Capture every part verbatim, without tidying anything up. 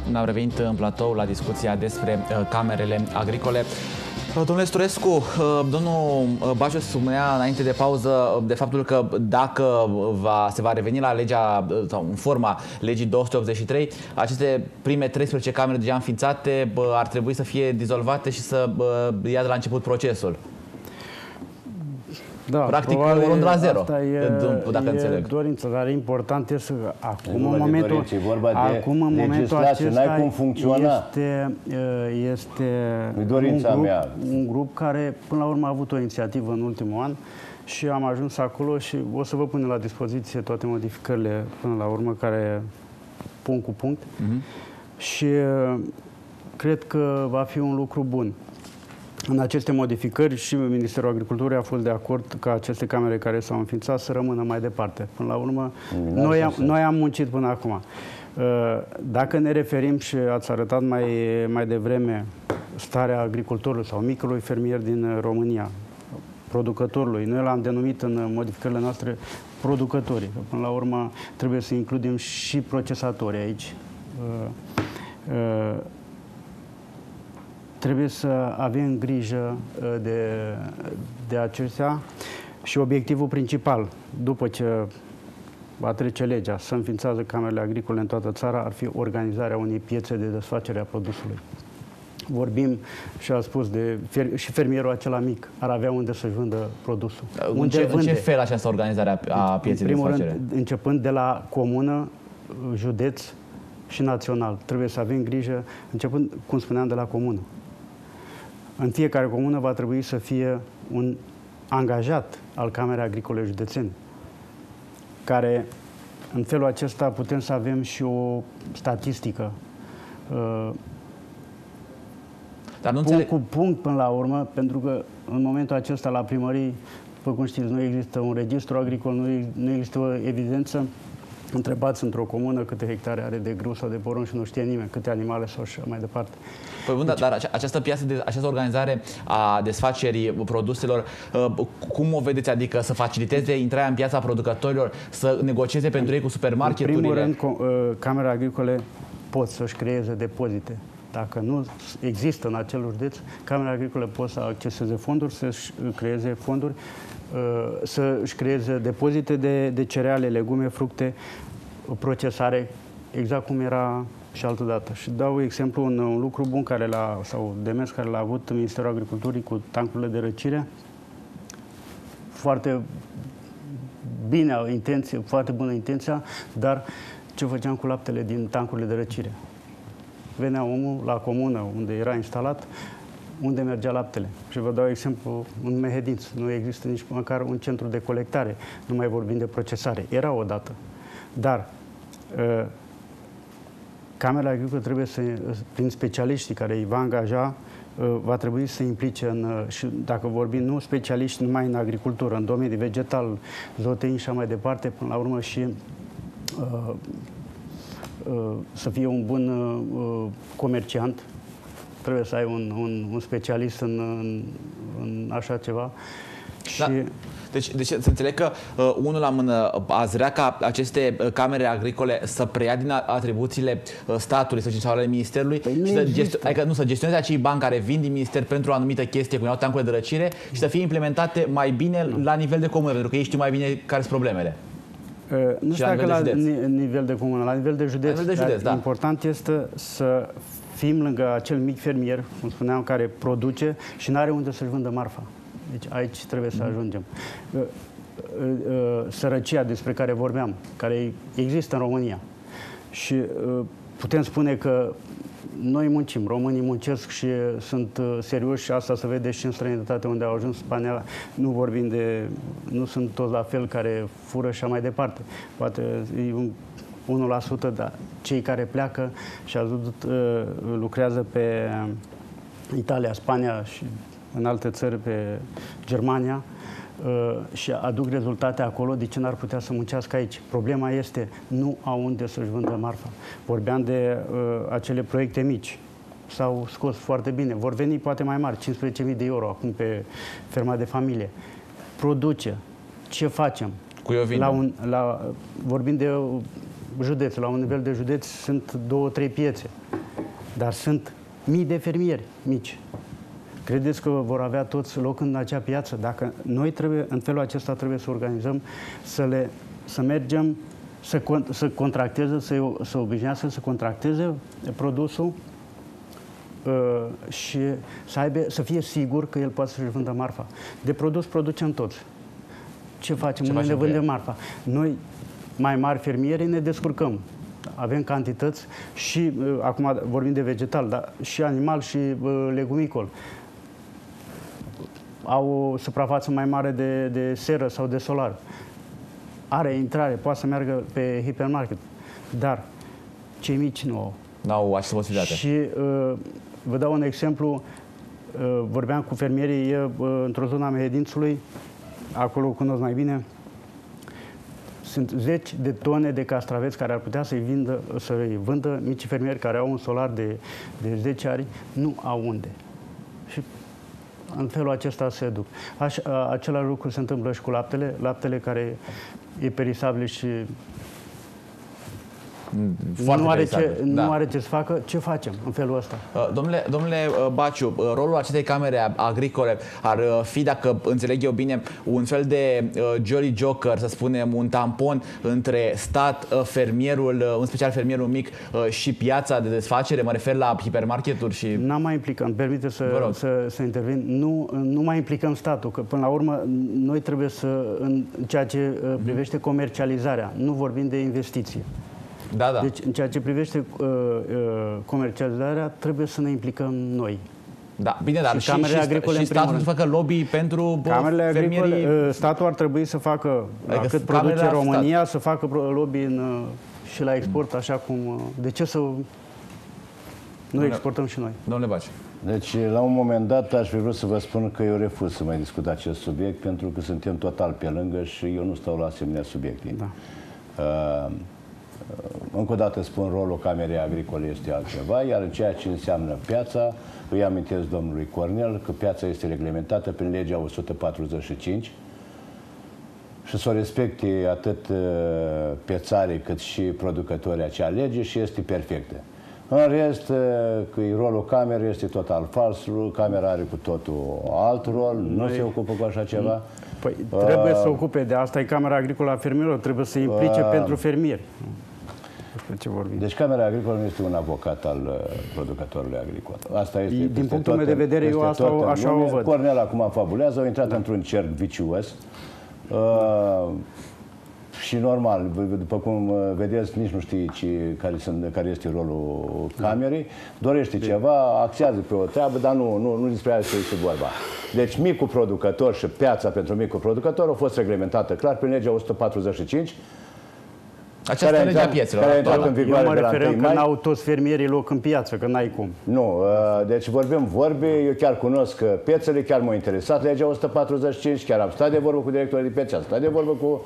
ne-am revenit în platou la discuția despre uh, camerele agricole. Domnule Sturescu, domnul Baciu spunea înainte de pauză de faptul că dacă va, se va reveni la legea sau în forma legii două sute optzeci și trei, aceste prime treisprezece camere deja înființate ar trebui să fie dizolvate și să ia de la început procesul. Da, practic o luăm de la zero, e, dacă e înțeleg. Dorință, dar important este că acum, în momentul, momentul, vorba de acum, în momentul acesta cum funcționa. este, este un, grup, mea. un grup care până la urmă a avut o inițiativă în ultimul an și am ajuns acolo și o să vă punem la dispoziție toate modificările până la urmă, care punct cu punct. Uh-huh. Și cred că va fi un lucru bun. În aceste modificări și Ministerul Agriculturii a fost de acord ca aceste camere care s-au înființat să rămână mai departe. Până la urmă, noi am, noi am muncit până acum. Dacă ne referim și ați arătat mai, mai devreme starea agricultorului sau micului fermier din România, producătorului, noi l-am denumit în modificările noastre producătorii. Până la urmă trebuie să includem și procesatorii aici. Trebuie să avem grijă de, de acestea și obiectivul principal, după ce va trece legea, să înființează camerele agricole în toată țara, ar fi organizarea unei piețe de desfacere a produsului. Vorbim, și a spus, de fer, și fermierul acela mic ar avea unde să-și vândă produsul. În unde ce, vânde. în ce fel această organizare a pieței de desfacere? În primul rând, începând de la comună, județ și național. Trebuie să avem grijă, începând, cum spuneam, de la comună. În fiecare comună va trebui să fie un angajat al Camerei Agricole Județene, care, în felul acesta, putem să avem și o statistică. Dar nu punct înțeleg... cu punct până la urmă, pentru că în momentul acesta la primării, după cum știți, nu există un registru agricol, nu, nu există o evidență. Întrebați într-o comună câte hectare are de grâu sau de porumb și nu știe nimeni, câte animale sau așa mai departe. Păi bun, deci, dar această piață, de, această organizare a desfacerii produselor, cum o vedeți? Adică să faciliteze intrarea în piața producătorilor, să negocieze pentru ei cu supermarketurile? În primul rând, Camera Agricole pot să-și creeze depozite. Dacă nu există în acel județ, Camera Agricole pot să acceseze fonduri, să-și creeze fonduri, să-și creeze depozite de, de cereale, legume, fructe, procesare, exact cum era și altă dată. Și dau exemplu un, un lucru bun care l-a, sau demers care l-a avut Ministerul Agriculturii cu tancurile de răcire. Foarte bine, intenție, foarte bună intenția, dar ce făceam cu laptele din tancurile de răcire? Venea omul la comună unde era instalat, unde mergea laptele. Și vă dau exemplu, în Mehedinț nu există nici măcar un centru de colectare, nu mai vorbim de procesare. Era odată. Dar uh, Camera Agricolă trebuie să, prin specialiștii care îi va angaja, uh, va trebui să implice în, uh, și dacă vorbim nu specialiști numai în agricultură, în domeniul vegetal, zootehnic și așa mai departe, până la urmă și uh, uh, să fie un bun uh, comerciant. Trebuie să ai un, un, un specialist în, în, în așa ceva. Da. Și... Deci, deci să înțeleg că uh, unul la mână ați vrea ca aceste uh, camere agricole să preia din atribuțiile uh, statului sau ale ministerului, păi și să, gestu adică, nu, să gestioneze acei bani care vin din minister pentru o anumită chestie, cum erau tancurile de răcire, și să fie implementate mai bine nu. la nivel de comună, pentru că ei știu mai bine care sunt problemele. Uh, nu știu dacă la nivel de comună, la nivel de județ. La nivel de județ, da. Important este să fim lângă acel mic fermier, cum spuneam, care produce și nu are unde să-și vândă marfa. Deci aici trebuie să ajungem. Sărăcia despre care vorbeam, care există în România. Și putem spune că noi muncim, românii muncesc și sunt serioși și asta se vede și în străinătate unde au ajuns. Spania, nu vorbim de... nu sunt toți la fel care fură și așa mai departe. Poate e un unu la sută, dar cei care pleacă și ajută, lucrează pe Italia, Spania și în alte țări, pe Germania, și aduc rezultate acolo, de ce n-ar putea să muncească aici? Problema este, nu au unde să-și vândă marfa. Vorbeam de uh, acele proiecte mici. S-au scos foarte bine. Vor veni poate mai mari, cincisprezece mii de euro acum pe ferma de familie. Produce. Ce facem? Cu eu vin. La un, la, vorbim de județ. La un nivel de județ sunt două, trei piețe. Dar sunt mii de fermieri mici. Credeți că vor avea toți loc în acea piață? Dacă noi trebuie, în felul acesta trebuie să organizăm, să, le, să mergem, să, să contracteze, să, să obișnuiască să contracteze produsul uh, și să, aibă, să fie sigur că el poate să-și vândă marfa. De produs producem toți. Ce facem? Noi ne vândem marfa. Noi, mai mari fermieri, ne descurcăm. Avem cantități și, uh, acum vorbim de vegetal, dar și animal și uh, legumicol. Au o suprafață mai mare de, de seră sau de solar. Are intrare, poate să meargă pe hipermarket. Dar cei mici nu au. N-au această posibilitate. Și uh, vă dau un exemplu. Uh, vorbeam cu fermierii uh, într-o zonă a Mehedințului, acolo o cunosc mai bine. Sunt zeci de tone de castraveți care ar putea să-i vândă, să-i vândă mici fermieri care au un solar de, de zece ari, nu au unde. Și în felul acesta se duc. Aș, a, același lucru se întâmplă și cu laptele, laptele care e perisabil și Foarte nu, are ce, da. nu are ce să facă. Ce facem în felul ăsta? Domnule, domnule Baciu, rolul acestei camere agricole ar fi, dacă înțeleg eu bine, un fel de jolly joker, să spunem, un tampon între stat, fermierul, în special fermierul mic, și piața de desfacere? Mă refer la hipermarketuri și... N-am mai implicat, îmi permite să, să, să intervin. Nu, nu mai implicăm statul, că până la urmă noi trebuie să, în ceea ce privește comercializarea, nu vorbim de investiție. Da, da. Deci, în ceea ce privește uh, uh, comercializarea, trebuie să ne implicăm noi. Da, bine, dar și, și, și, și statul să facă lobby pentru camerele fermierii... agricole, statul ar trebui să facă, adică cât produce România, să facă lobby în, și la export, așa cum... De ce să nu Domnule, exportăm și noi? Domnule Baci. Deci, la un moment dat, aș fi vrut să vă spun că eu refuz să mai discut acest subiect, pentru că suntem total pe lângă și eu nu stau la asemenea subiecte. Da. Uh, Încă o dată spun, rolul Camerei Agricole este altceva, iar în ceea ce înseamnă piața, îi amintesc domnului Cornel că piața este reglementată prin legea o sută patruzeci și cinci și să o respecte atât piațarii cât și producătorii acea lege și este perfectă. În rest, că rolul camerei este total fals, camera are cu totul alt rol, nu Noi... se ocupă cu așa ceva. Păi trebuie uh, să ocupe, de asta e Camera Agricolă a Fermierilor, trebuie să implice uh, pentru fermieri. Despre ce vorbim. Deci Camera Agricolă nu este un avocat al uh, producătorului agricol. Asta este, din punctul meu de vedere, eu asta o, așa o văd. Cornel acum fabulează, au intrat da. într-un cerc vicios. Uh, și normal, după cum vedeți, nici nu știi ce, care, sunt, care este rolul camerei, dorește de. ceva, axează pe o treabă, dar nu, nu, nu despre asta este vorba. Deci micul producător și piața pentru micul producător au fost reglementată clar prin legea o sută patruzeci și cinci. Această lege a piețelor. Care a intrat în vigoare. Eu mă referam că n-au toți fermierii loc în piață, că n-ai cum. Nu, deci vorbim vorbe, eu chiar cunosc piețele, chiar m-a interesat legea o sută patruzeci și cinci, chiar am stat de vorbă cu directorii de piață, am stat de vorbă cu,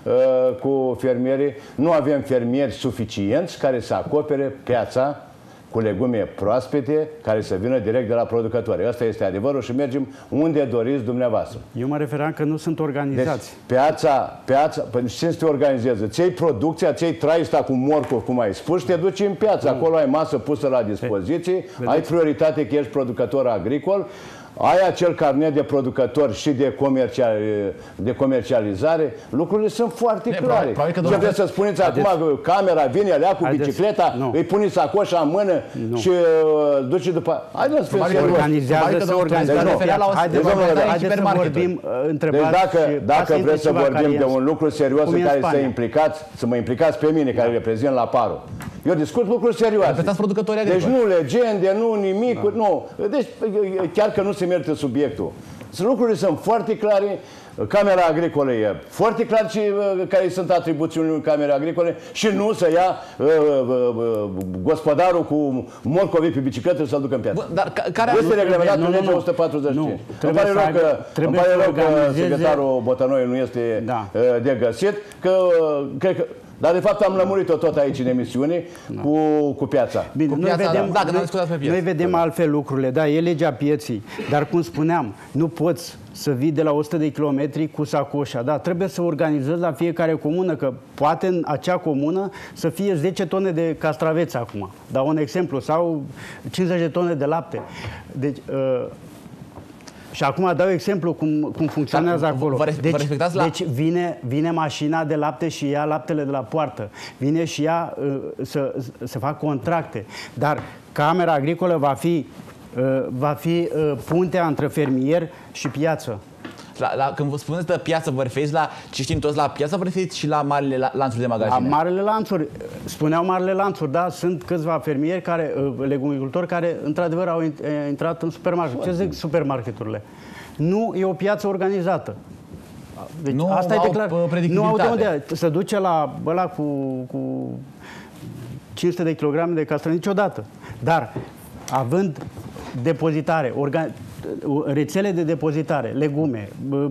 cu fermierii. Nu avem fermieri suficienți care să acopere piața cu legume proaspete, care să vină direct de la producători. Asta este adevărul și mergem unde doriți dumneavoastră. Eu mă referam că nu sunt organizați. Deci, piața, piața, păi ce se organizează? Ți-ai producția, ți-ai traista cu morcov, cum ai spus, și te duci în piață. Mm. Acolo ai masă pusă la dispoziție, Vedeți? ai prioritate că ești producător agricol, ai acel carnet de producător și de, comercial, de comercializare, lucrurile sunt foarte ne, clare. Probabil, probabil vreți să spuneți acum că camera vine, alea cu Haideți. bicicleta, nu. îi puneți sacoșa în mână nu. și uh, duce după... Haideți să fim organizează, se organizează. Haideți să vorbim întrebați. Deci dacă, dacă vreți să vorbim de un lucru serios în care să implicați, să mă implicați pe mine, care reprezint la Paro. Eu discut lucruri serioase. Deci nu legende, nu nimic, da. nu. Deci chiar că nu se merită subiectul. Lucrurile sunt foarte clare. Camera Agricolă e foarte clar ce, care sunt atribuțiunile Camerei Agricole și nu să ia uh, uh, gospodarul cu morcovii pe bicicletă să-l ducă în piață. Bun, dar care este reglementat în legea o sută patruzeci și cinci. Îmi pare rău că, îmi pare rău că secretarul Botănoi nu este da. uh, de găsit, că uh, cred că Dar de fapt am lămurit-o tot aici în emisiune da. cu, cu piața. Bine, cu noi piața, vedem, da, noi, pe piață. noi vedem da. altfel lucrurile, da, e legea pieții, dar cum spuneam, nu poți să vii de la o sută de kilometri cu sacoșa, da, trebuie să organizezi la fiecare comună, că poate în acea comună să fie zece tone de castraveți acum, dau un exemplu, sau cincizeci de tone de lapte. Deci, uh, și acum dau exemplu cum, cum funcționează Dar, acolo. vă, deci, vă la... deci vine, vine mașina de lapte și ia laptele de la poartă. Vine și ia uh, să, să fac contracte. Dar Camera Agricolă va fi, uh, va fi uh, puntea între fermier și piață. La, la, când vă spuneți de piață, vă referiți la ce știm toți la piață, vă referiți și la marile lanțuri de magazine? La marile lanțuri. Spuneau marile lanțuri, da, sunt câțiva fermieri, care, legumicultori, care într-adevăr au intrat în supermarket. Ce zic supermarketurile? Nu e o piață organizată. Deci, nu asta au e declar... Nu au de unde. Se duce la ăla cu, cu cinci sute de kilograme de castră niciodată. Dar, având depozitare, organ... rețele de depozitare, legume,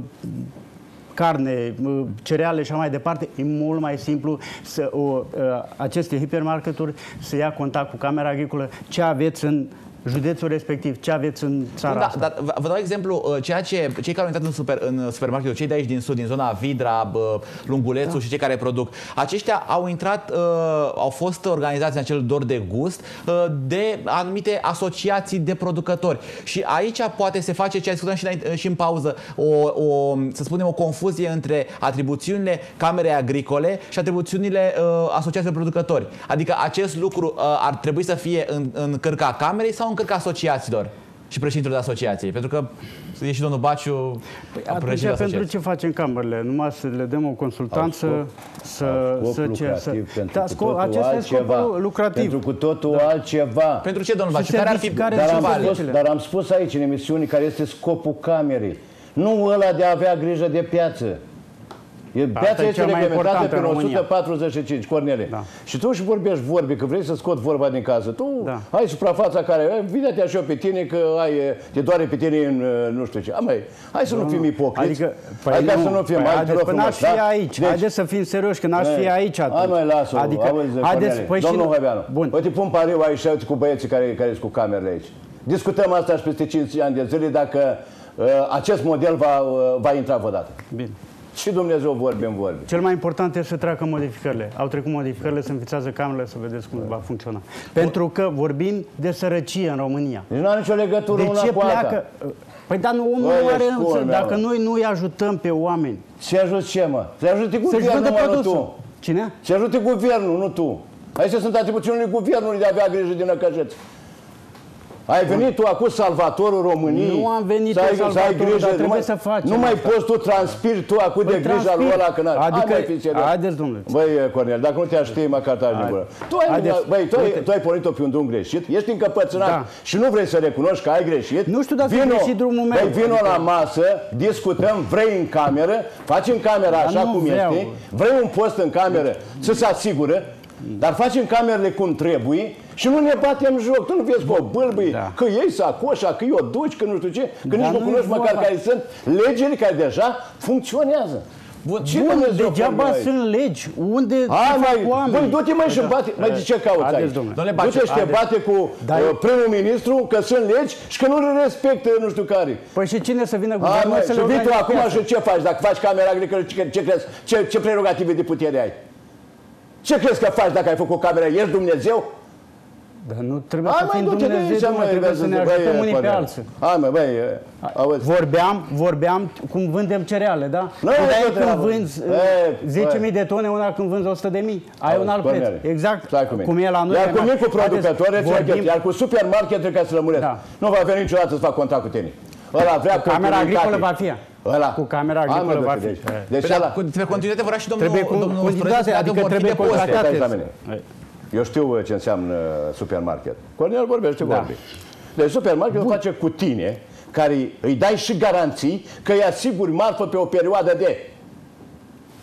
carne, cereale și așa mai departe, e mult mai simplu să o, aceste hipermarketuri să ia contact cu Camera Agricolă, ce aveți în județul respectiv, ce aveți în țara da, asta. Dar vă dau exemplu, ceea ce cei care au intrat în, super, în supermarketul, cei de aici din sud, din zona Vidra, Lungulețul da. și cei care produc, aceștia au intrat, uh, au fost organizați în acel dor de gust uh, de anumite asociații de producători. Și aici poate se face, ce discutăm și, și în pauză, o, o, să spunem, o confuzie între atribuțiunile Camerei Agricole și atribuțiunile uh, asociațiilor producători. Adică acest lucru uh, ar trebui să fie în, în cărca Camerei sau în cărca asociațiilor și președintelor de asociații? Pentru că e și domnul Baciu păi atunci pentru ce facem camerele? Numai să le dăm o consultanță, scop, să... scop să ce, să, pentru da, scop, acesta altceva. e scopul lucrativ. Pentru cu totul da. altceva. Pentru ce, domnul Baciu? Care ar fi... Care dar, am spus, dar am spus aici, în emisiune, care este scopul camerei. Nu ăla de a avea grijă de piață. E, piața este reglementată pe o sută patruzeci și cinci, Cornele. Da. Și tu și vorbești vorbe, că vrei să scot vorba din casă. Tu da. ai suprafața care, vine-te așa pe tine că ai, te doare pe tine în nu știu ce. Amai, hai să nu, nu fim ipocriți. Adică, păi hai nu, să nu fim păi, mai haideți, păi n-aș fi da? aici. Deci, haideți să fim serioși, că n-aș fi aici atunci. Hai mai lasă-o, adică, auzi, haideți, păi domnul Hoibeanu, bun. uite, pun pariu aici cu băieții care, care sunt cu camerele aici. Discutăm asta și peste cinci ani de zile dacă uh, acest model va, uh, va intra vreodată. Bine. Și Dumnezeu vorbe în vorbe. Cel mai important este să treacă modificările. Au trecut modificările, să înfițează camerele, să vedeți cum va funcționa. Pentru că vorbim de sărăcie în România. Deci nu are nicio legătură de una ce cu pleacă? alta. Păi dar nu, omul nu are însă, dacă noi nu îi ajutăm pe oameni. Ce ajut ce, mă? Să ajute guvernul, mă, nu tu. Cine? Să ajute guvernul, nu tu. Aici sunt atribuțiunile guvernului de a avea grijă din năcăjeți. Ai venit tu acum salvatorul României. Nu am venit eu salvatorul, dar trebuie mai, să facem. Nu mai poți tu transpiri tu acum de grija lui ăla când adică, haideți, domnule. Băi, Cornel, dacă nu te-aș știi, măcar taci din gură. Tu ai, băi, tu ai, tu ai pornit-o pe un drum greșit, ești încăpățânat da. și nu vrei să recunoști că ai greșit. Nu știu dacă ai greșit drumul meu. Băi, vino adică... la masă, discutăm, vrei în cameră, facem camera așa cum vreau. este, vrei un post în cameră să se asigură, dar facem camerele cum trebuie și nu ne batem joc. Tu nu vezi cu o bâlbâie, da. că iei sacoșa, că o duci, că nu știu ce, că nici nu cunoști măcar care sunt legile care deja funcționează. Bun, Bun degeaba sunt legi. Unde fac oameni? Băi, du-te mai și bate. Mai de ce cauți aici? Du-te și te bate cu primul ministru că sunt legi și că nu le respectă nu știu care. Păi și cine să vină guvernul să le organizeze? Și vii tu acum și ce faci? Dacă faci Camera Agricolă, ce crezi? Ce prerogative de putere ai? Ce crezi că faci dacă ai făcut camera? Ești Dumnezeu? Dar nu trebuie să fim Dumnezeu, mă, trebuie să ne ajutăm unii pe alții. Hai mă, băi, auzi. Vorbeam, vorbeam cum vândem cereale, da? Una e când vinzi zece mii de tone, una când vinzi o sută de mii. Ai un alt preț. Exact cum e la noi. Iar cu micul producător, iar cu supermarketul care să lămuresc. Nu va veni niciodată să fac contact cu tine. Ăla vrea Camera Agricolă va fi. Ăla. Cu Camera Agricolă va fi. Deci pe continuitate vorba și domnul Continuitate, adică trebuie contractate. Eu știu ce înseamnă supermarket. Cornel vorbește da. vorbe. Deci supermarketul face cu tine, care îi dai și garanții că îi asiguri marfă pe o perioadă de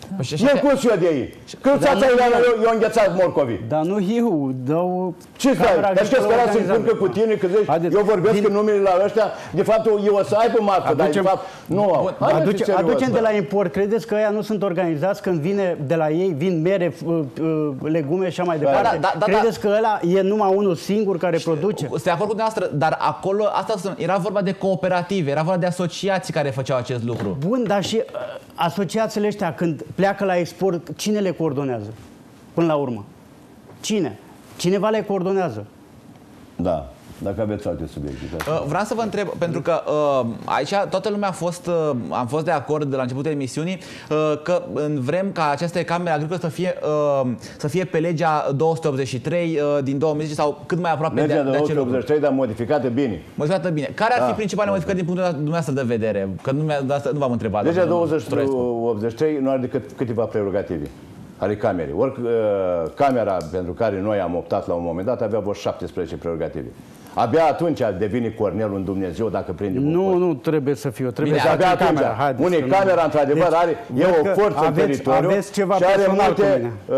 El cum și eu de ei? Când ți-ați eu, eu înghețat morcovii. Dar nu eu, dau... Ce stai? Dar știți că ăla se încurcă cu tine, că zici, Haideți, eu vorbesc din... în numele la ăștia, de fapt eu o să aibă marcă, dar de fapt nu au. Aduce, aducem de la import, credeți că ăia nu sunt organizați când vine de la ei, vin mere, legume și așa mai departe? Da, da, da, credeți că ăla e numai unul singur care produce? Sunt de acord cu dumneavoastră, dar acolo asta era vorba de cooperative, era vorba de asociații care făceau acest lucru. Bun, dar și uh, asociațiile ăștia când pleacă la export, cine le coordonează? Până la urmă. Cine? Cineva le coordonează. Da. Dacă aveți alte subiecte. Uh, vreau să vă întreb, pentru că uh, aici toată lumea a fost, uh, am fost de acord de la începutul emisiunii uh, că vrem ca aceste camere agricole să fie, uh, să fie pe legea două sute optzeci și trei uh, din două mii zece sau cât mai aproape legea de, de două sute optzeci și trei, dar modificată bine. Modificată bine. Care ar fi da. principalele modificări din punctul dumneavoastră de vedere? Că nu, nu v-am întrebat. Legea două sute optzeci și trei nu are decât câteva prerogative ale camerei. Ori uh, camera pentru care noi am optat la un moment dat avea vreo șaptesprezece prerogative. Abia atunci devine Cornel un Dumnezeu dacă prinde Nu, bucur. nu trebuie să fie. Trebuie Bine, să abia atunci. camera. Haideți, Unii camera, într-adevăr, deci, are, e o forță aveți, în teritoriu aveți ceva și are multe... Uh,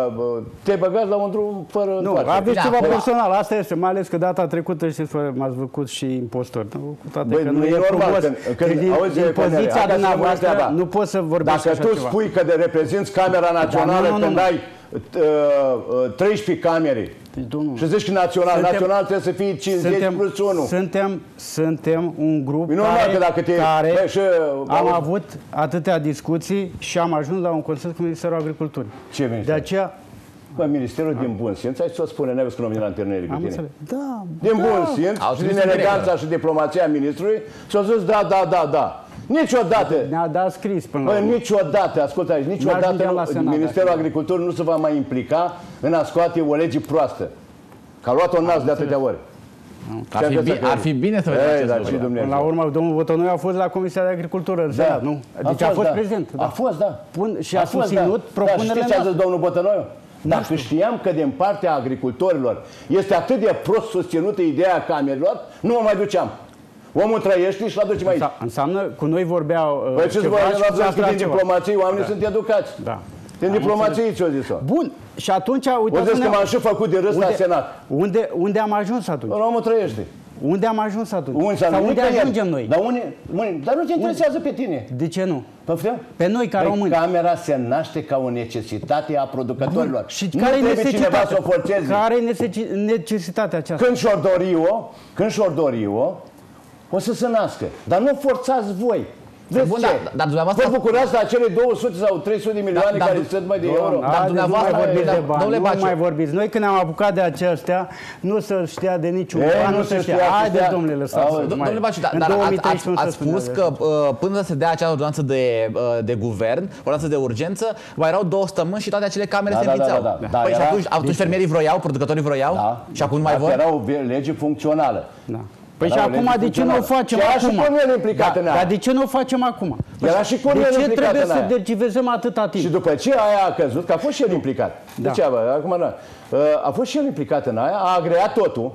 te băgați la un drum fără Nu, întoarcere. aveți da, ceva da. personal. Asta este, mai ales că data trecută, știți, m-ați făcut și impostor. Cu toate Băi, că nu, nu e e normal. frumos, Când, când din, auzi din poziția dumneavoastră, nu poți să vorbești Dacă așa tu ceva. spui că de reprezinți Camera Națională da, nu, nu, când nu. ai treisprezece camere și zici că național, Suntem, național trebuie să fie cincizeci suntem, plus unu. Suntem, suntem un grup E normal care, că dacă te, care bă, și, am auzi, avut atâtea discuții și am ajuns la un consens cu Ministerul Agriculturii. Ce minister? De aceea... Bă, Ministerul din bun simț, ai să spune, n-ai văzut că nu vine la întâlnire cu Am tine. înțeles. Da, Din da. bun simț Au și scris din în eleganța regulă. și diplomația ministrului și-au zis da, da, da, da. Niciodată, Ne-a dat scris până la bă, urmă. niciodată, ascultă aici, niciodată N-ajungeam la Senat, Ministerul dacă- Agriculturii nu se va mai implica în a scoate o lege proastă. Că a luat-o în nas de atâtea ori. Ar fi, bine, ar fi bine să vedem acest dar lucru. și Dumnezeu. Până la urmă, domnul Botănoi a fost la Comisia de Agricultură în Senat, nu? Deci a fost da. prezent. A fost, da. Pun, și A a fost, susținut da. propunerile Dar știți ce a zis noastre. domnul Botănoiu? Dacă știam că din partea agricultorilor este atât de prost susținută ideea camerelor, nu mă mai duceam. Omul trăiește și l aducem aici. Înseamnă, cu noi vorbeau uh, Păi ce ceva vorbeau, și cu că asta din ceva. diplomație oamenii sunt educați. Da. Din diplomație ce-o zis-o? Bun. Și atunci, O zis că uitați-ne... m-am și făcut de râs la Senat. Unde, unde am ajuns atunci? Omul trăiește. Unde am ajuns atunci? Unde, Sau unde ajungem noi? Dar, unde, unde, dar nu te interesează pe tine. De ce nu? Poftim? Pe noi, ca Băi, români. camera se naște ca o necesitate a producătorilor. Și nu care e trebuie cineva necesitatea? să o forțeze. Care e necesitatea aceasta? Când și-or dori-o, când și-or dori-o, o să se nască. Dar nu forțați voi. Vezi Bun, ce? dar- dar dumneavoastră- Vă bucurați de acele două sute sau trei sute de milioane dar- care sunt mai de euro? Dar Haideți, dumneavoastră- nu mai vorbiți dar- de bani, domnule nu Baciu. mai vorbiți. Noi când am apucat de acestea, nu se știa de niciun Ei, ban, nu nu se se știa. știa, se Haideți, știa. domnule, lăsați. Auzi, Do- Domnule Baciu, dar, În dar două mii ați, ați, treisprezece ați nu se spus spunea că uh, până să se dea acea ordonanță de, uh, de guvern, ordonanță de urgență, mai erau două săptămâni și toate acele camere Da, se da, înființau. da, da, da. Păi Da, și era- atunci, atunci fermierii vroiau, producătorii vroiau Da. și acum nu mai Asta vor? era o lege funcțională. Da. Păi Era și o lege acum de ce nu o funcțională. facem Și era acum? și Cornel implicat Da, în aia. dar de ce nu o facem acum? Era și Cornel De ce implicat trebuie în să aia. dergivezăm atâta timp? Și după ce aia a căzut, că a fost și el implicat. Da. De ce? Bă, acum nu. A fost și el implicat în aia, a agreat totul.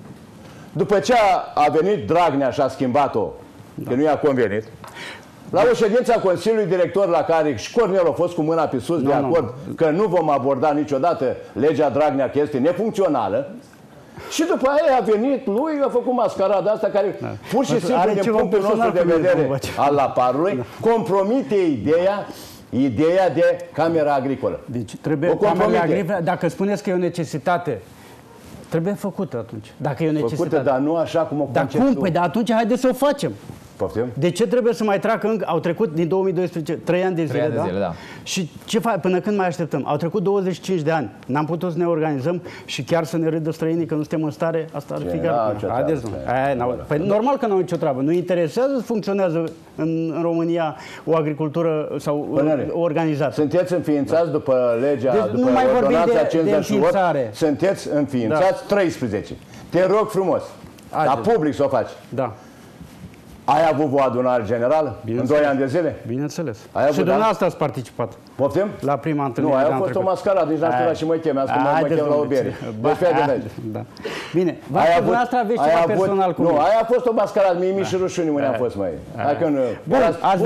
După ce a, a venit Dragnea și a schimbat-o, da. Că nu i-a convenit, la o ședință a Consiliului Director la care și Cornel a fost cu mâna pe sus de Nu, nu. acord că nu vom aborda niciodată legea Dragnea, că este nefuncțională. Și după aia a venit lui, a făcut mascarada asta care da. pur și simplu, Are din ceva punctul nostru personal de cu mine, vedere domnul Baciu. al laparului, da. compromite ideea, ideea de camera agricolă. Deci trebuie O compromite. camerele agricole, dacă spuneți că e o necesitate, trebuie făcută atunci. Dacă e o necesitate. Făcută, dar nu așa cum o Dar concepi cum? tu. Păi dar atunci haideți să o facem. Poftim? De ce trebuie să mai treacă încă? Au trecut din două mii doisprezece trei ani de zile, ani de da? zile, da. Și ce fac? Până când mai așteptăm? Au trecut douăzeci și cinci de ani. N-am putut să ne organizăm și chiar să ne râdă străinii că nu suntem în stare? Asta ar Ce, fi n-au chiar. nicio Haideți, treabă, nu. ce, Aia, n-au- da. Păi normal că n-au nicio treabă. Nu interesează să funcționează în, în România o agricultură sau Pânere. o organizată. Sunteți înființați după legea, Deci după nu mai vorbim ordonanța de- de cincizeci și opt, înființare. sunteți înființați treisprezece. Te rog frumos, Haideți. ca public să o faci. Da. Ai avut o adunare generală în doi ani de zile? Bineînțeles. Ai avut, și dumneavoastră ați participat. Poftim? La prima întâlnire. Nu, aia a fost o mascaradă, nici n-am spus și mă chemească, mă chem la o bere. Deci fie de aici. Da. Bine, dumneavoastră aveți ceva personal cu mine. Nu, aia a fost o mascaradă, mie mi și rușuni mâine a fost, măi. Hai că nu... Bun, ați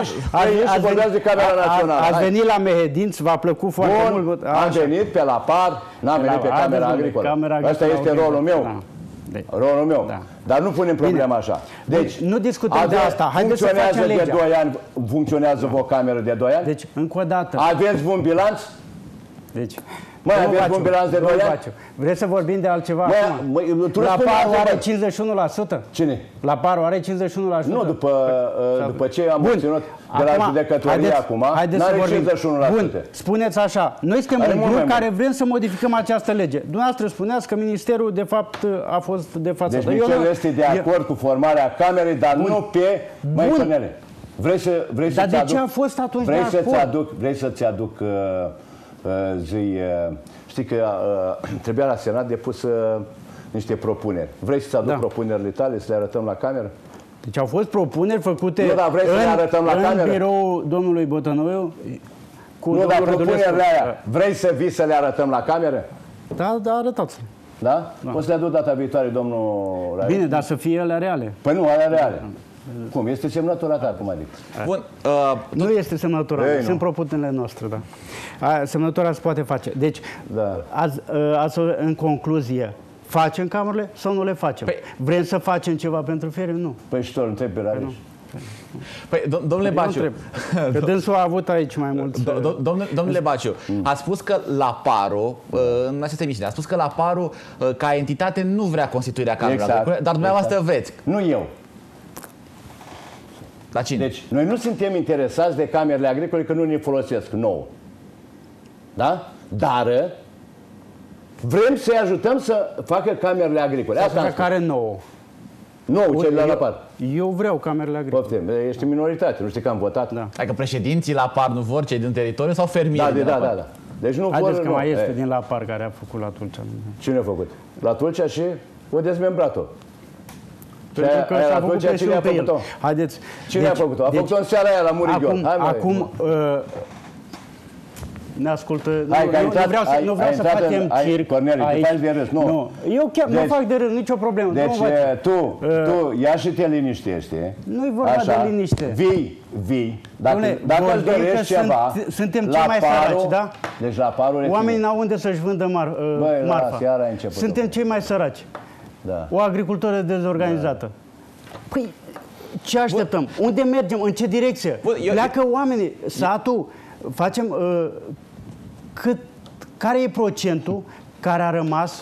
venit la Mehedinți, v-a plăcut foarte mult. Am venit pe la par, n-am venit pe Camera Agricolă. Asta este rolul meu. Rolul meu. Da. Dar nu punem problema așa. Deci, nu discutăm de asta. Haideți să facem legea. De doi ani, funcționează da. o cameră de doi ani? Deci, încă o dată. Aveți un bilanț? Deci, mai aveți un bilanț de doi ani? Vreți să vorbim de altceva? Mă, tu la Paru are cincizeci și unu la sută? Cine? La Paru are cincizeci și unu la sută? Nu, după, uh, după ce am obținut de la judecătorie acum, n-are cincizeci și unu la sută. Bun, spuneți așa, noi suntem un grup care vrem să modificăm această lege. Dumneavoastră spuneați că Ministerul, de fapt, a fost de față. Deci Ministerul este de acord cu formarea Camerei, dar nu pe... Mai Cornele, vrei să... Vrei dar de ce a fost atunci vrei de acord? Vrei să-ți aduc zi... Știi că uh, trebuia la Senat depus uh, niște propuneri. Vrei să-ți aduc da. propunerile tale, să le arătăm la cameră? Deci au fost propuneri făcute nu, dar vrei în, să le arătăm la în cameră? biroul domnului Botănoiu. Cu nu, dar propunerile aia, vrei să vii să le arătăm la cameră? Da, da, arătați. Da? da? O să le aduc data viitoare, domnul Raiu. Bine, dar să fie ele reale. Păi nu, alea reale. Cum? Este semnătura ta, cum adică? Bun, uh, nu este semnătura, Ei, sunt propunerile noastre, da. A, semnătura se poate face. Deci, da. azi, azi, în concluzie, facem camerele sau nu le facem? Păi, vrem să facem ceva pentru fermi? Nu. Păi și tot întreb pe Rareș. Păi, domnule Baciu, că dânsul a avut aici mai mult. Domnule Baciu, a spus că la Paru, în această emisiune, a spus că la Paru, ca entitate, nu vrea constituirea camerelor, exact, dar dumneavoastră exact. veți. Nu eu. La cine? Deci, noi nu suntem interesați de camerele agricole, că nu ne folosesc nouă. Da? Dar vrem să-i ajutăm să facă camerele agricole. Asta care nouă? Nou, cei la par. Eu vreau camerele agricole. Poftim, ești minoritate, nu știi că am votat. Da. Adică președinții la par nu vor, cei din teritoriu sau fermieri? Da, da, da, da. Deci nu Haideți vor, că nu. mai este e. din la par care a făcut la Tulcea. Cine a făcut? La Tulcea și o dezmembrat-o. Pentru că s-a făcut presiune pe el. Haideți. Cine deci, a făcut-o? A deci, făcut-o în seara aia la Murighiol. Acum, acum uh, ne ascultă. Hai, nu, intrat, nu vreau să, ai, nu vreau să facem în, circ. Corneliu, te faci de râs. Nu. nu. Eu chiar deci, nu fac de râs, nicio problemă. Deci nu tu, uh, tu ia și te liniștești. Nu-i vorba așa, de liniște. Vii, vii. Dacă, dacă îți dorești ceva, sunt, suntem cei mai săraci, da? Deci la Paru... Oamenii n-au unde să-și vândă mar, uh, Băi, marfa. Seara a început. Suntem cei mai săraci. Da. O agricultură dezorganizată. Da. Păi, ce așteptăm? Bun. Unde mergem? În ce direcție? Bun, eu, Pleacă eu... oamenii. Satul, facem... Uh, cât, care e procentul care a rămas?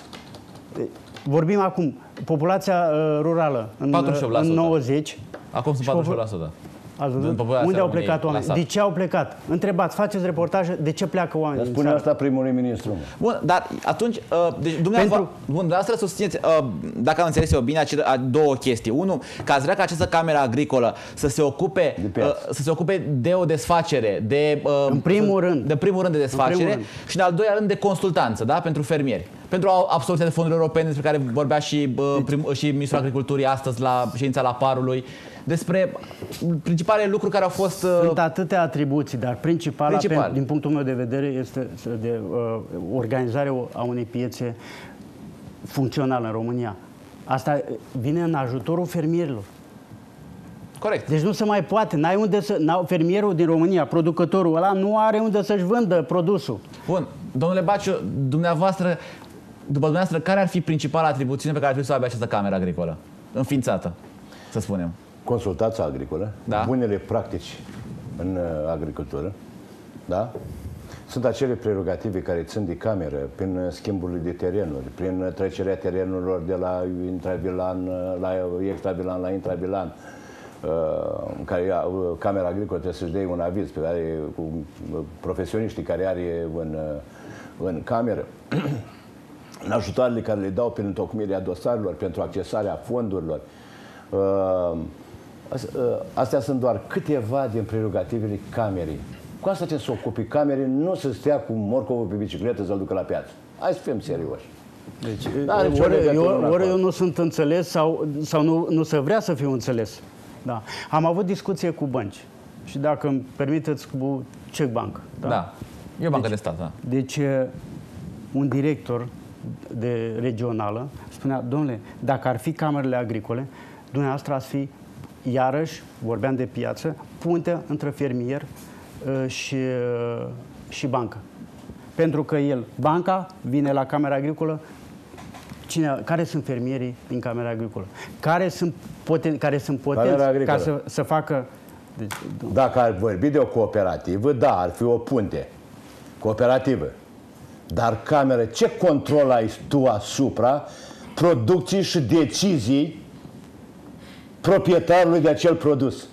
Vorbim acum, populația uh, rurală în, în nouăzeci. Acum sunt patruzeci și opt la sută. Unde au plecat oamenii? De ce au plecat? Întrebați, faceți reportaje, de ce pleacă oamenii? Spune asta primului ministru. Bun, dar atunci, uh, deci dumneavoastră, Pentru... dumneavoastră susțineți, uh, dacă am înțeles eu bine, acele, două chestii. Unu, că ați vrea ca această cameră agricolă să se ocupe de, uh, să se ocupe de o desfacere, de, uh, în primul să, rând. de primul rând de desfacere rând. și în al doilea rând de consultanță, da, pentru fermieri. Pentru absorbția de fonduri europene despre care vorbea și, uh, prim, și Ministrul Agriculturii astăzi la ședința la Parului, despre principalele lucruri care au fost... Sunt atâtea atribuții, dar principala, principal. pentru, din punctul meu de vedere, este de uh, organizarea a unei piețe funcționale în România. Asta vine în ajutorul fermierilor. Corect. Deci nu se mai poate. N-ai unde să, n-au, fermierul din România, producătorul ăla, nu are unde să-și vândă produsul. Bun. Domnule Baciu, dumneavoastră, după dumneavoastră, care ar fi principala atribuțiune pe care ar trebui să o aibă această cameră agricolă? Înființată, să spunem. Consultația agricolă, da. bunele practici în uh, agricultură, da? Sunt acele prerogative care țin de cameră prin schimburile de terenuri, prin trecerea terenurilor de la intravilan la extravilan la intravilan, uh, în care uh, Camera Agricolă trebuie să-și dea un aviz pe care, cu uh, profesioniștii care are în, uh, în cameră, în ajutoarele care le dau prin întocmirea dosarelor, pentru accesarea fondurilor. Uh, Astea sunt doar câteva din prerogativele camerei. Cu asta trebuie să se ocupe camerei, nu să stea cu morcovul pe bicicletă să-l ducă la piață. Hai să fim serioși. Deci, ori, eu, ori eu nu sunt înțeles sau, sau nu, nu se vrea să fiu înțeles. Da. Am avut discuție cu bănci și dacă îmi permiteți cu CEC Bank. Da. da. E o bancă deci, de stat, da. Deci un director de regională spunea, domnule, dacă ar fi camerele agricole, dumneavoastră ați fi, iarăși, vorbeam de piață, punte între fermier uh, și, uh, și bancă. Pentru că el, banca, vine la Camera Agricolă, cine, care sunt fermierii din Camera Agricolă? Care sunt, poten, care sunt potenți ca să, să facă... Deci, dacă ar vorbi de o cooperativă, da, ar fi o punte. Cooperativă. Dar cameră, ce control ai tu asupra producției și decizii proprietarului de acel produs?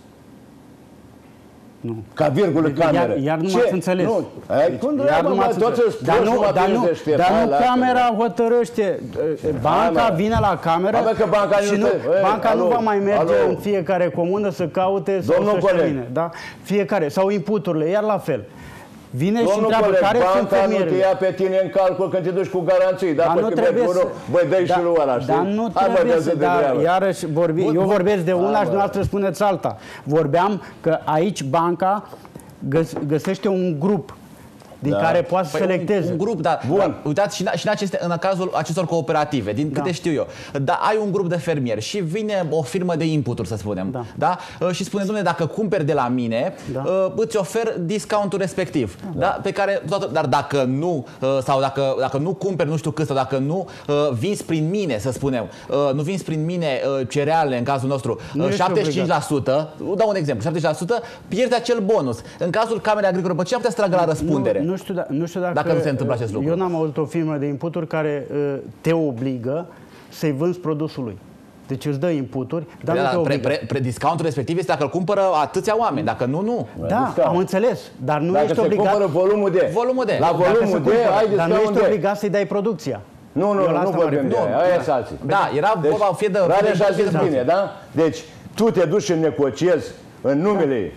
Nu. Ca virgulă Deci, cameră. Iar, iar nu m-ați înțeles. Nu. Ai, deci, cum iar nu m-ați înțeles. Dar nu, dar nu, dar nu camera hotărăște. Banca Hai, vine la cameră că banca și nu, Ei, banca alo, nu va mai merge alo. în fiecare comună să caute sau Domnul să-și coleg. termine. Da? Fiecare. Sau inputurile, iar la fel. Vine Domnul și întreabă coleg, care sunt banca nu te fermierile. ia pe tine în calcul când te duci cu garanții. Dar nu trebuie să... Băi, dă-i da, și lui ăla, știi? Dar nu Hai, trebuie mă, să... de Dar, treabă. iarăși, vorbi, Bun, eu bun. vorbesc de una Hai, și mă. dumneavoastră spuneți alta. Vorbeam că aici banca găs, găsește un grup din Da. care poate să Păi selecteze. Un, un grup, da. Bun. Da, uitați, și, în, și în, aceste, în cazul acestor cooperative, din câte Da. știu eu, da, ai un grup de fermieri și vine o firmă de inputuri, să spunem, Da. da? Uh, și spune, domnule, dacă cumperi de la mine, Da. uh, îți ofer discountul respectiv, da. Da? Pe care, toată, dar dacă nu, uh, sau dacă, dacă nu cumperi nu știu cât, sau dacă nu uh, vinzi prin mine, să spunem, uh, nu vinzi prin mine uh, cereale, în cazul nostru, Nu uh, ești șaptezeci și cinci la sută, dau un exemplu, șaptezeci la sută, pierzi acel bonus. În cazul Camerei Agricole, pe ce putea să tragă la răspundere? Nu, nu, știu da, nu știu dacă, Dacă nu se întâmplă acest lucru. Eu n-am auzit o firmă de inputuri care uh, te obligă să-i vânzi produsul lui. Deci îți dă inputuri, dar Da, nu te pre, obligă. pre, pre, discountul respectiv este dacă îl cumpără atâția oameni, dacă nu, nu. Da, discount. am înțeles, dar nu Dacă ești se obligat. cumpără volumul de. Volumul de. La Dacă Dacă se volumul de, cumpără, ai dar nu discount ești de. obligat să-i dai producția. Nu, nu, Eu la nu asta mă vorbim de refer. aia, aia sunt alții. Da, era Deci, vorba, fie de... Rareș fie a de- zis bine, da? Deci, tu te duci și negociezi în numele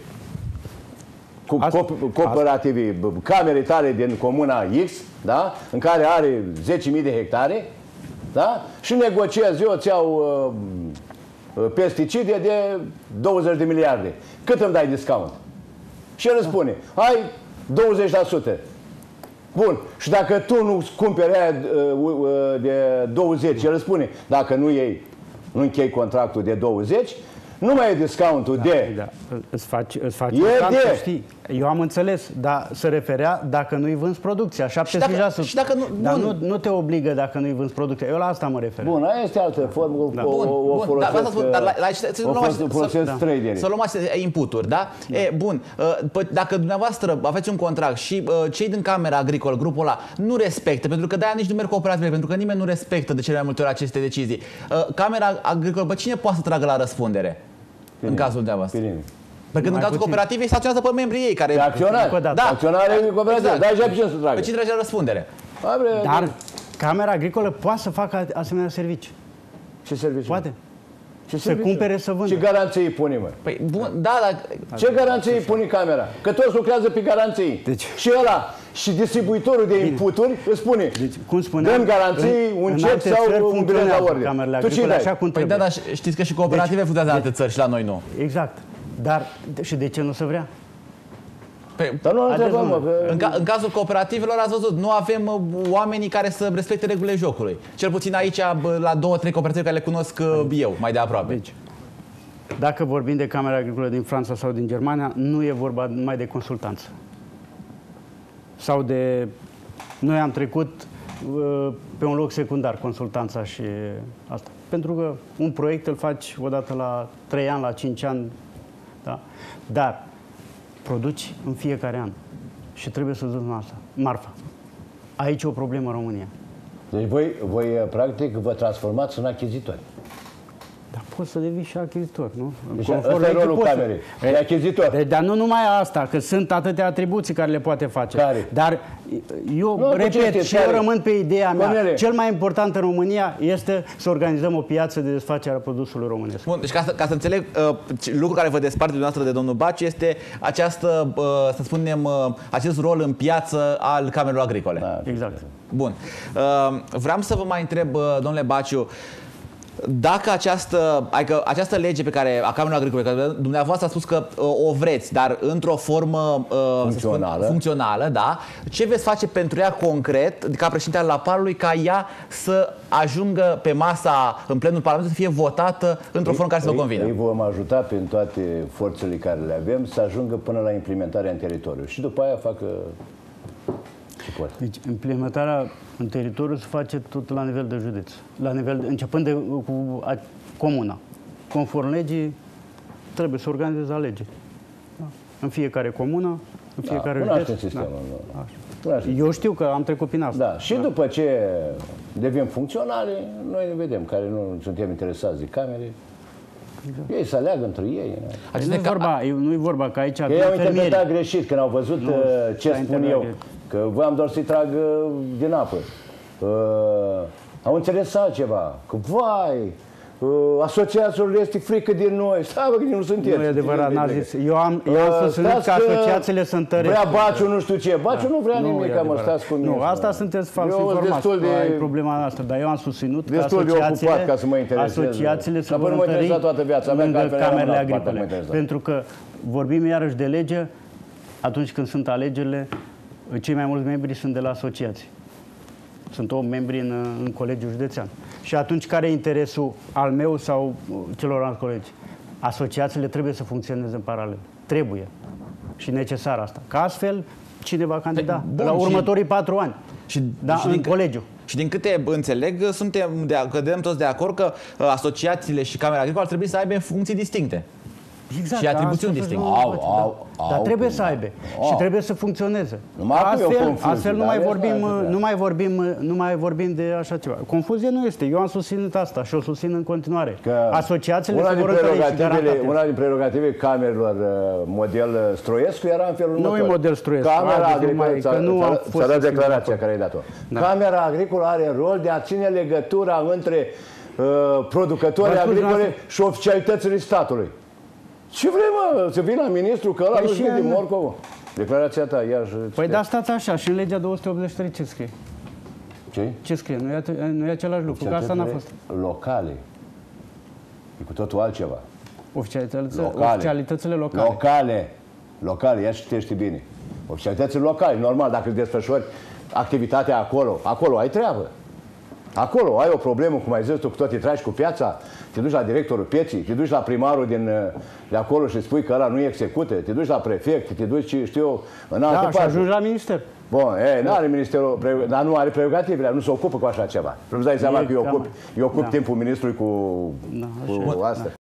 cu Asta- co- cooperativii, b- camerei tale din comuna X, da? În care are zece mii de hectare, da? Și negociezi, eu îți iau uh, pesticide de douăzeci de miliarde. Cât îmi dai discount? Și el îți spune, hai douăzeci la sută. Bun. Și dacă tu nu cumperi aia uh, uh, de douăzeci, el îți spune, dacă nu iei, nu închei contractul de douăzeci, nu mai e discountul de... Da, îți faci, îți faci E un cant, de- să știi. Eu am înțeles, dar se referea dacă nu-i vânzi producția, șaptezeci la sută. și dacă nu- Dar bun. nu, nu te obligă dacă nu-i vânzi producția. Eu la asta mă refer. Bun, aia este altă formă, o, Da. o, Bun, o bun, folosesc, dar asta spun, dar la, la, să, să, o luăm folosesc, să, folosesc să, traderii. să luăm aceste inputuri, da? E, bun, uh, dacă dumneavoastră aveți un contract și uh, cei din Camera Agricolă, grupul ăla, nu respectă, pentru că de-aia nici nu merg cooperative, pentru că nimeni nu respectă de cele mai multe ori aceste decizii. Uh, Camera Agricolă, pe cine poate să tragă la răspundere? În cazul dumneavoastră. Pe nimeni. Pentru că în Mai cazul puțin. cooperativei se acționează pe membrii ei care... Pe acționari. Încă o dată. Da. Acționarii cooperative. Dar și pe cine să tragă? Pe cine trage la răspundere? Hai, bre, Dar Camera Agricolă poate să facă asemenea servicii. ce serviciu? Poate. Ce Să serviciu? cumpere, să vândă. Ce garanții îi pune, mă? Păi, bun, da, dar... Ce garanții îi pune camera? Că toți lucrează pe garanții. Deci- Și ăla, și distribuitorul de inputuri îți spune, Deci, cum spuneam, dăm garanții, în- un în cec alte sau țări un bilet la funcționează ordine. camerele Tu ce agricole dai? așa cum Păi da, trebuie. dar știți că și cooperative deci, funcționează în alte țări și la noi nu. Exact. Dar și de ce nu se vrea? Păi, Dar nu Haideți, întrebăm, mă, domnule. că... În, ca, în cazul cooperativelor ați văzut, nu avem uh, oamenii care să respecte regulile jocului. Cel puțin aici, bă, la două, trei cooperative care le cunosc uh, eu, mai de aproape. Deci, dacă vorbim de Camera Agricolă din Franța sau din Germania, nu e vorba numai de consultanță. Sau de... Noi am trecut uh, pe un loc secundar consultanța și asta. Pentru că un proiect îl faci odată la trei ani, la cinci ani, da? Dar produci în fiecare an și trebuie să duci asta, marfa. Aici e o problemă în România. Deci voi, voi, practic, vă transformați în achizitori. Dar poți să devii și achizitor, nu? Deci Conform ăsta e legii rolul poți să- camerei. E achizitor. De, dar nu numai asta, că sunt atâtea atribuții care le poate face. Care? Dar eu Nu, repet ce și care? eu rămân pe ideea mea. Cornele. Cel mai important în România este să organizăm o piață de desfacere a produsului românesc. Bun, deci ca să, ca să înțeleg, uh, lucrul care vă desparte dumneavoastră de domnul Baciu este această, uh, să spunem, uh, acest rol în piață al camerelor agricole. Da. Exact. Bun. Uh, vreau să vă mai întreb, uh, domnule Baciu, Dacă această, adică această lege pe care a Camerei Agricole, că dumneavoastră a spus că uh, o vreți, dar într-o formă uh, funcțională. Spun, funcțională, da, ce veți face pentru ea concret, ca președinte al Laparului, ca ea să ajungă pe masa, în plenul Parlamentului, să fie votată într-o formă care să vă convină? Îi vom ajuta prin toate forțele care le avem să ajungă până la implementarea în teritoriu. Și după aia facă ce pot. Deci, implementarea în teritoriu se face tot la nivel de județ. La nivel, începând de, cu a, comuna. Conform legii, trebuie să organizeze alegeri. Da? În fiecare comună, în fiecare da, județ. Sistemul, da. Da. Eu știu că am trecut prin asta. Da. Și da. După ce deviem funcționale, noi ne vedem, care nu suntem interesați de camere. Exact. Ei să aleagă între ei. Nu e vorba, nu-i vorba că aici... Că ei au interpretat greșit când au văzut nu, ce spun eu. Greșit. Că voiam doar să-i trag din apă. Uh, au înțeles altceva. Că, vai, uh, asociațiilor este frică din noi. Stai, bă, că nu sunteți. Nu e adevărat, n-a zis. Eu am, eu am susținut că asociațiile sunt tărești. Vrea Baciu nu știu ce. Baciu da. nu vrea nimic, că mă stați cu mine. Nu, asta sunteți fals informați. De... Ai problema noastră, dar eu am susținut că asociațiile, ca să mă asociațiile se vor întări lângă camerele agricole. Pentru că vorbim iarăși de lege atunci când sunt alegerile. Cei mai mulți membri sunt de la asociații. Sunt opt membri în, în colegiul județean. Și atunci, care e interesul al meu sau celorlalți colegi? Asociațiile trebuie să funcționeze în paralel. Trebuie. Și necesar asta. Că astfel, cine va candida Bun, la următorii patru ani? Și, da, și în din, colegiu. Și din câte înțeleg, suntem de, cădem toți de acord că asociațiile și Camera Agricolă ar trebui să aibă funcții distincte. Exact, și atribuțiuni distincte. Au, au, au, dar trebuie să aibă au. și trebuie să funcționeze. Numai astfel, confuzie, astfel nu mai vorbim, nu mai vorbim, nu mai vorbim de așa ceva. Confuzie nu este. Eu am susținut asta și o susțin în continuare. Că asociațiile se vor întări. Una din prerogative camerelor model Stroiescu era în felul următor. Nu e model Stroiescu. Camera Agricolă, ți-a dat declarația care ai dat-o. Da. Camera Agricolă are rol de a ține legătura între uh, producătorii agricole și oficialitățile statului. Ce vrei, mă? Să vii la ministru, că ăla păi nu știe din morcovă. Declarația ta, iar... Păi da, stați așa, și în legea două sute optzeci și trei ce scrie? Ce? Ce scrie? Nu e, nu e același lucru, că asta n-a fost. Locale. E cu totul altceva. Oficialitățile locale. Oficialitățile locale. Locale. Locale, ia citește bine. Oficialitățile locale, normal, dacă îți desfășori activitatea acolo, acolo ai treabă. Acolo ai o problemă, cum ai zis tu, cu tot te tragi cu piața, te duci la directorul pieții, te duci la primarul din, de acolo și spui că ăla nu execute, te duci la prefect, te duci, știu eu, în alte da, parte. Și ajungi la minister. Bun, nu are ministerul, dar nu are prerogativele, nu se ocupă cu așa ceva. Nu-ți dai seama e că eu ocup, eu ocup da. timpul ministrului cu, da, cu asta.